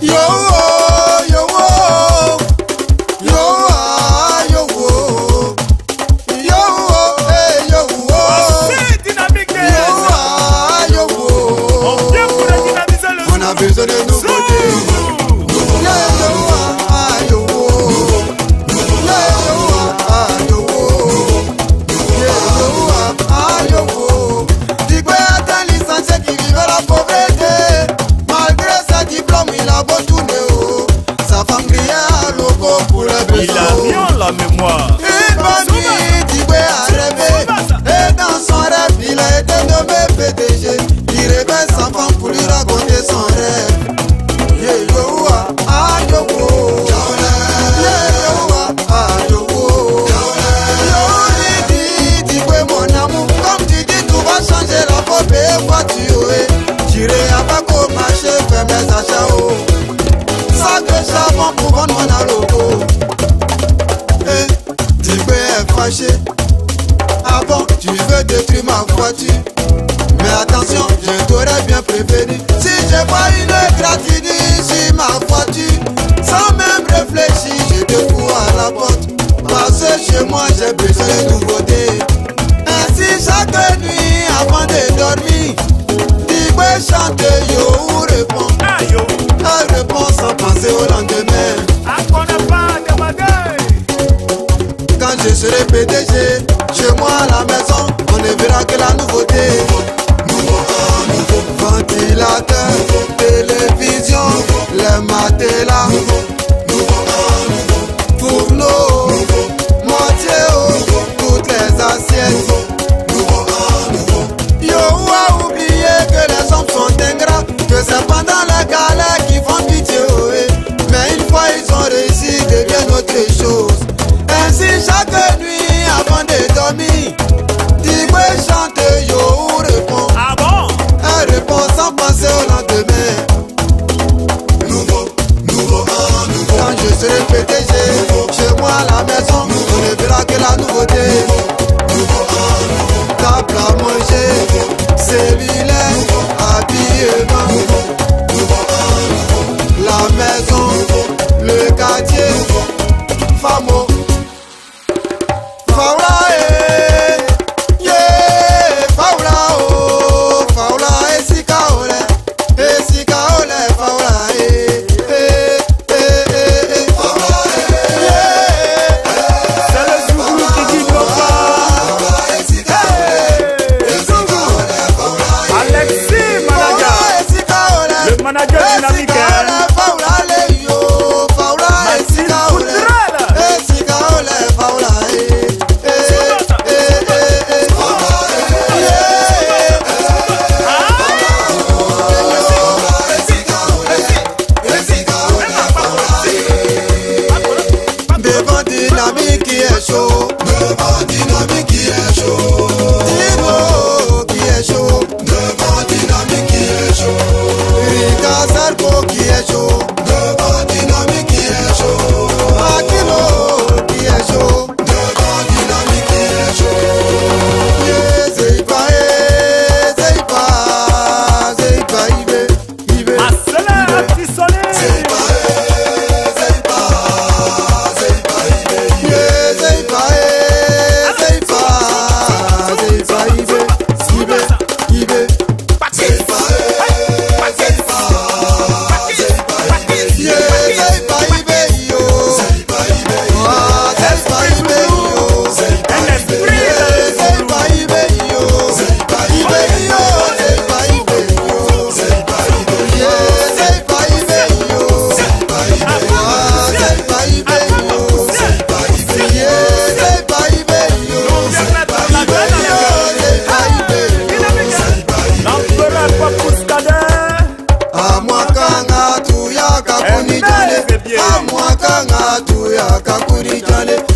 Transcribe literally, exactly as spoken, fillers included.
Besoin de nouveautés. Digwe est un licencié qui vivait la pauvreté. Malgré ses diplômes, il a beau tourner. Sa femme criait à loco pour les besoins. Il a bien la mémoire. Une bonne nuit, Digwe a rêvé. Et dans son rêve, il a été nommé P D G. Il rêvait sa femme pour lui raconter son rêve. J'irai avec au marché faire mes achats. Sac de charbon pour vendre mon aloco. Eh, Digwe est fâché. Ah bon, tu veux détruire ma voiture? Mais attention, je t'aurais bien prévenu. Si je vois une gratinure sur ma voiture, sans même réfléchir, je te fous à la porte. Parce que chez moi j'ai besoin de nouveautés. Ainsi chaque nuit avant de dormir, Digwe chante yo ou répond. Elle répond sans penser au lendemain. Quand je serai P D G, chez moi à la maison, on ne verra que la nouveauté. Ventilateur, télévision, les matelas, fourneau, moitié haut, toutes les assiettes. Yo a oublié que les hommes sont ingrats, que c'est pendant la galère qu'ils font pitié. Mais une fois ils ont réussi, devient autre chose. Ainsi chaque nuit avant de dormir, Digwe chante yo ou répond. Ah bon? Elle répond sans penser au lendemain. Nouveau, nouveau, nouveau. Quand je serai P D G, chez moi à la maison, on ne verra que la nouveauté. Nouveau, nouveau. Table à manger, cellulaire, habillement. Nouveau, nouveau. La maison, le quartier, famo. Faula eh, yeah, faula oh, faula esika ole, esika ole, faula eh, eh, eh, eh, eh, faula eh, yeah. C'est le Zougou qui dit papa. Esika ole, esika ole, faula eh. Alexis Manager, esika ole, le manager dynamique. faula le yo, faula esika ole, esika ole, faula eh. Devant dynamique qui est chaud, devant dynamique qui est chaud, Dino qui est chaud, devant dynamique qui est chaud, Rika Sarko qui est chaud, devant dynamique qui est chaud, Akilo qui est chaud, devant dynamique qui est chaud. Yeah, Zeipa, eh, Zeipa, Zeipa, Ibe, Ibe, Marcelin Tissonné. Zeipa, eh, Zeipa, Zeipa, Ibe, Ibe. Yeah, Zeipa, eh, Zeipa, Zeipa, Ibe, Ibe, Ibe. Zeipa, eh, Zeipa, Zeipa, Ibe. Yeah, Zeipa, Ibe, yo. Zeipa, Ibe, yo. Ah, Zeipa, Ibe, yo. Zeipa, Ibe, yo. Yeah, Zeipa, Ibe, yo. Zeipa, Ibe, yo. Zeipa, Ibe, yo. Zeipa, Ibe, yeah, Zeipa, Ibe, yo. Zeipa, Ibe, ah, Zeipa, Ibe, yo. Zeipa, Ibe, yeah, Zeipa, Ibe, yo. Zeipa, Ibe, yo. Zeipa, Ibe, yo. Zeipa, Ibe, L'empereur Papous Kader. Amwakanga tu ya kakuni jale, amwakanga tu ya kakuni jale.